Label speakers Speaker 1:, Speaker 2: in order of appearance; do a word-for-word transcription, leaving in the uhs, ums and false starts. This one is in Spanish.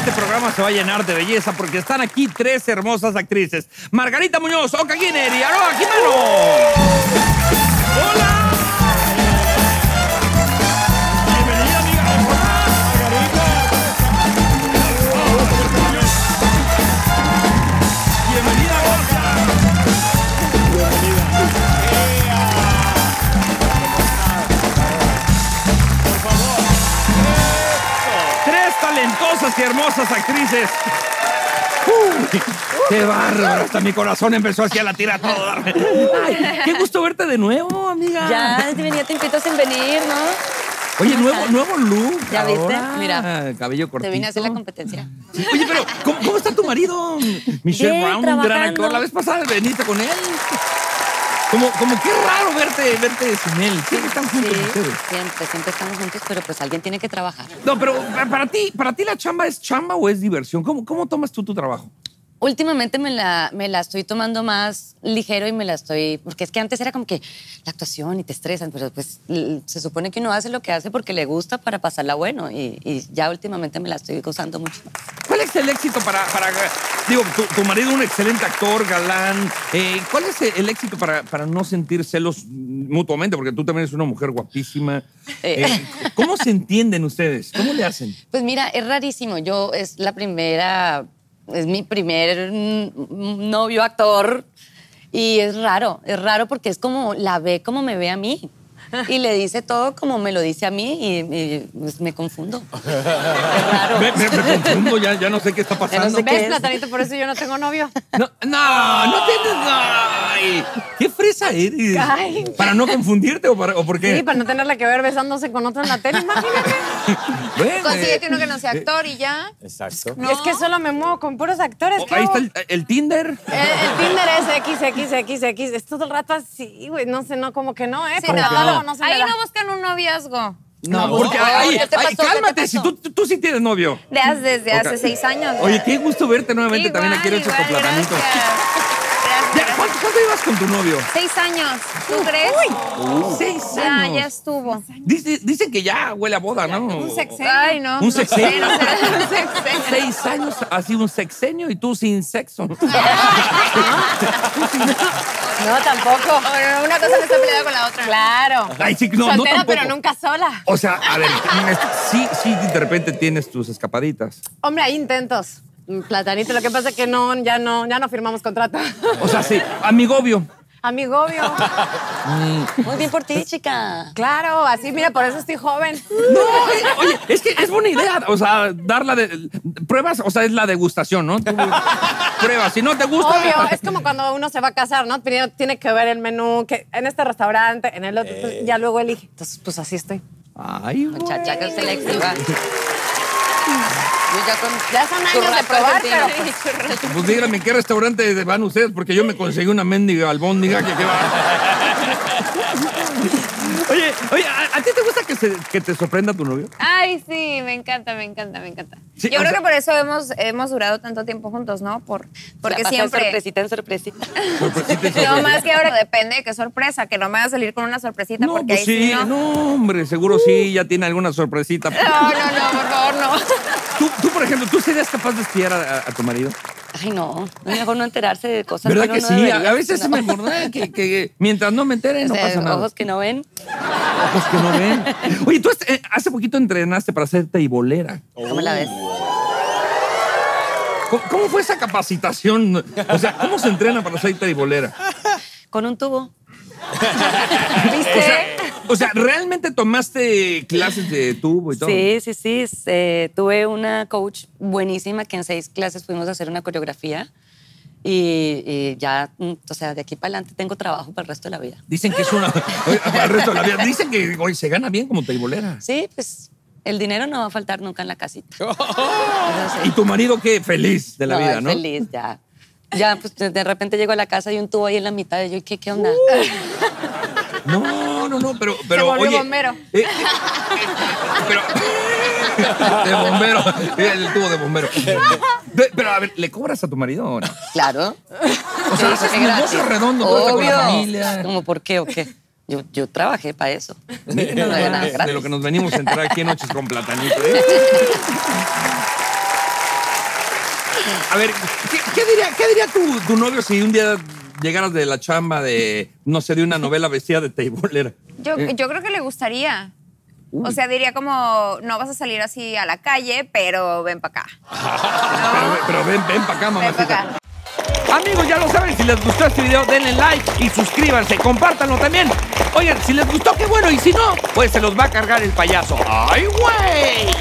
Speaker 1: este programa se va a llenar de belleza porque están aquí tres hermosas actrices. Margarita Muñoz, Oka Guiner y Aroa Jimeno. ¡Hola! Bienvenida, amiga. Hola, Margarita. Bienvenida, Gorka. Bienvenida. Por favor. Tres talentosas y hermosas actrices. Uh, ¡Qué bárbaro! Hasta mi corazón empezó así a latir a todo. Ay, qué gusto verte de nuevo, amiga.
Speaker 2: Ya, venía tiempito sin venir, ¿no?
Speaker 1: Oye, nuevo, nuevo look.
Speaker 2: ¿Ya viste?
Speaker 1: Ahora,
Speaker 2: Mira.
Speaker 1: Cabello cortito.
Speaker 2: Te vine a hacer la competencia.
Speaker 1: Sí. Oye, pero ¿cómo, cómo está tu marido? Michelle
Speaker 2: Bien,
Speaker 1: Brown, un
Speaker 2: trabajando.
Speaker 1: gran actor. La vez pasada veniste con él. Como, como qué raro verte, verte sin él. Siempre están juntos
Speaker 2: Sí,
Speaker 1: ustedes.
Speaker 2: siempre, siempre estamos juntos, pero pues alguien tiene que trabajar.
Speaker 1: No, pero para ti, ¿para ti la chamba es chamba o es diversión? ¿Cómo, cómo tomas tú tu trabajo?
Speaker 2: Últimamente me la, me la estoy tomando más ligero y me la estoy... Porque es que antes era como que la actuación y te estresan, pero pues l- se supone que uno hace lo que hace porque le gusta para pasarla bueno y, y ya últimamente me la estoy gozando mucho más.
Speaker 1: ¿Cuál es el éxito para... para digo, tu, tu marido es un excelente actor, galán. Eh, ¿Cuál es el éxito para, para no sentir celos mutuamente? Porque tú también eres una mujer guapísima.
Speaker 2: Eh.
Speaker 1: Eh, ¿Cómo se entienden ustedes? ¿Cómo le hacen?
Speaker 2: Pues mira, es rarísimo. Yo es la primera... Es mi primer mm, novio actor y es raro, es raro porque es como, la ve como me ve a mí y le dice todo como me lo dice a mí y, y pues, me confundo. Es raro.
Speaker 1: Me, me- me confundo, ya, ya no sé qué está pasando.
Speaker 2: sé qué
Speaker 3: ¿Ves,
Speaker 2: es?
Speaker 3: Platanito? Por eso yo no tengo novio.
Speaker 1: No, no, no tienes... Ay, ¿qué fresa eres?
Speaker 3: Ay.
Speaker 1: ¿Para no confundirte o, para, o por qué?
Speaker 3: Sí, para no tenerla que ver besándose con otro en la tele, imagínate.
Speaker 1: Bueno,
Speaker 4: Consíguete
Speaker 1: eh,
Speaker 4: uno que no sea actor y ya.
Speaker 5: Exacto.
Speaker 4: No.
Speaker 3: Es que solo me muevo con puros actores.
Speaker 1: oh,
Speaker 3: ¿qué
Speaker 1: ahí
Speaker 3: hago?
Speaker 1: está el, el Tinder.
Speaker 3: El, el Tinder es X, X, X, X. Es todo el rato así, güey. No sé, no, como que no, ¿eh?
Speaker 4: Sí,
Speaker 3: Como
Speaker 4: no.
Speaker 3: que luego no se me
Speaker 4: Ahí
Speaker 3: da.
Speaker 4: no buscan un noviazgo.
Speaker 1: No,
Speaker 4: No,
Speaker 1: porque
Speaker 4: no,
Speaker 1: ay,
Speaker 4: ¿qué te
Speaker 1: ay,
Speaker 4: pasó? ¿Qué te
Speaker 1: cálmate, si
Speaker 4: pasó?
Speaker 1: tú, tú sí tienes novio.
Speaker 4: De hace- desde
Speaker 1: Ok.
Speaker 4: hace seis años.
Speaker 1: Oye, qué gusto verte nuevamente también aquí en el
Speaker 4: Igual,
Speaker 1: Chocoplatanito.
Speaker 4: gracias. Gracias,
Speaker 1: Ya,
Speaker 4: gracias.
Speaker 1: ¿Cuánto, cuánto llevas con tu novio?
Speaker 4: Seis años. ¿Tú crees?
Speaker 1: Seis
Speaker 4: Ya,
Speaker 1: años.
Speaker 4: ya estuvo.
Speaker 1: Dice- dicen que ya huele a boda, ¿no?
Speaker 3: Un sexenio.
Speaker 4: Ay, no.
Speaker 1: Un
Speaker 4: no sé,
Speaker 1: sexenio.
Speaker 4: no sé, un sexenio.
Speaker 1: Seis años, así un sexenio y tú sin sexo.
Speaker 3: No, tampoco.
Speaker 4: Bueno, una cosa no está peleada con la otra.
Speaker 3: Claro.
Speaker 1: Ay, sí, no, no
Speaker 3: Soltera,
Speaker 1: tampoco.
Speaker 3: pero nunca sola.
Speaker 1: O sea, a ver, sí, sí, de repente tienes tus escapaditas.
Speaker 3: Hombre, hay intentos. Platanito, lo que pasa es que no, ya no, ya no firmamos contrato.
Speaker 1: O sea, sí, amigobio.
Speaker 3: Amigo, obvio.
Speaker 2: Muy bien por ti, chica.
Speaker 3: Claro, así, mira, por eso estoy joven.
Speaker 1: No, oye, oye, es que es buena idea. O sea, darla de. Pruebas, o sea, es la degustación, ¿no? Tú pruebas. Si no te gusta.
Speaker 3: Obvio, es como cuando uno se va a casar, ¿no? Primero tiene que ver el menú, que en este restaurante, en el otro, pues, ya luego elige. Entonces, pues así estoy.
Speaker 1: Ay, güey.
Speaker 2: Muchacha que selectiva. Yo ya con...
Speaker 3: Ya son
Speaker 2: tu
Speaker 3: años de
Speaker 2: rato
Speaker 3: probar,
Speaker 2: argentino.
Speaker 3: pero pues,
Speaker 1: Pues díganme, ¿en qué restaurante van ustedes? Porque yo me conseguí una mendiga albóndiga que, que va. Oye, oye, ¿a, a ti te gusta que, se- que te sorprenda tu novio?
Speaker 4: Ay, sí, me encanta, me encanta, me encanta.
Speaker 1: Sí,
Speaker 4: Yo
Speaker 1: o
Speaker 4: creo
Speaker 1: sea-
Speaker 4: que por eso hemos, hemos durado tanto tiempo juntos, ¿no? Por, porque
Speaker 2: La pasa
Speaker 4: siempre...
Speaker 2: sorpresita en sorpresita.
Speaker 4: No, más que ahora depende de qué sorpresa, que no me va a salir con una sorpresita,
Speaker 1: No,
Speaker 4: porque
Speaker 1: pues
Speaker 4: ahí
Speaker 1: sí,
Speaker 4: sí no.
Speaker 1: no, hombre, seguro sí, ya tiene alguna sorpresita.
Speaker 4: No, no, no, por favor, no.
Speaker 1: Tú, tú, por ejemplo, ¿tú serías capaz de espiar a, a tu marido?
Speaker 2: Ay, no. Es mejor no enterarse de cosas
Speaker 1: ¿Verdad
Speaker 2: uno
Speaker 1: que
Speaker 2: no
Speaker 1: sí?
Speaker 2: debería.
Speaker 1: A veces
Speaker 2: No.
Speaker 1: me acordé que, que mientras no me entere,
Speaker 2: O
Speaker 1: no
Speaker 2: sea,
Speaker 1: pasa nada.
Speaker 2: ojos que no ven.
Speaker 1: Ojos que no ven. Oye, tú eh, hace poquito entrenaste para ser teibolera.
Speaker 2: ¿Cómo la ves?
Speaker 1: ¿Cómo, cómo fue esa capacitación? O sea, ¿cómo se entrena para ser teibolera?
Speaker 2: Con un tubo.
Speaker 3: ¿viste?
Speaker 1: O sea, o sea, ¿realmente tomaste clases de tubo y todo?
Speaker 2: Sí, sí, sí. Eh, tuve una coach buenísima que en seis clases fuimos a hacer una coreografía y, y ya, mm, o sea, de aquí para adelante tengo trabajo para el resto de la vida.
Speaker 1: Dicen que es una... Oye, para el resto de la vida. Dicen que oye, se gana bien como teibolera.
Speaker 2: Sí, pues el dinero no va a faltar nunca en la casita. Eso
Speaker 1: ¿Y
Speaker 2: sí.
Speaker 1: tu marido qué? Feliz de la vida, ¿no?
Speaker 2: Feliz, ya. Ya, pues de repente llego a la casa y un tubo ahí en la mitad y yo, ¿qué, qué onda?
Speaker 1: No, no, no, pero... pero
Speaker 3: volvió
Speaker 1: oye,
Speaker 3: bombero.
Speaker 1: eh, eh, pero... De bombero. El tubo de bombero. De- pero, a ver, ¿le cobras a tu marido o no?
Speaker 2: Claro.
Speaker 1: O sea,
Speaker 2: Sí,
Speaker 1: haces
Speaker 2: qué
Speaker 1: un negocio
Speaker 2: gratis.
Speaker 1: redondo, todo está con la
Speaker 2: Obvio.
Speaker 1: familia.
Speaker 2: ¿Cómo por qué o qué? Yo, yo trabajé para eso.
Speaker 1: Miren
Speaker 2: No
Speaker 1: nada
Speaker 2: era
Speaker 1: más
Speaker 2: nada
Speaker 1: de
Speaker 2: gratis.
Speaker 1: lo que nos venimos a enterar aquí en Noches con Platanito. ¿eh? A ver, ¿qué, qué diría, qué diría tu, tu novio si un día llegaras de la chamba de, no sé, de una novela vestida de teibolera?
Speaker 4: Yo,
Speaker 1: ¿Eh?
Speaker 4: yo creo que le gustaría.
Speaker 1: Uy.
Speaker 4: O sea, diría como, no vas a salir así a la calle, pero ven para acá.
Speaker 1: Pero, pero ven, ven para acá,
Speaker 4: Ven
Speaker 1: mamacita.
Speaker 4: para acá.
Speaker 1: Amigos, ya lo saben, si les gustó este video, denle like y suscríbanse, compártanlo también. Oigan, si les gustó, qué bueno, y si no, pues se los va a cargar el payaso. ¡Ay, güey!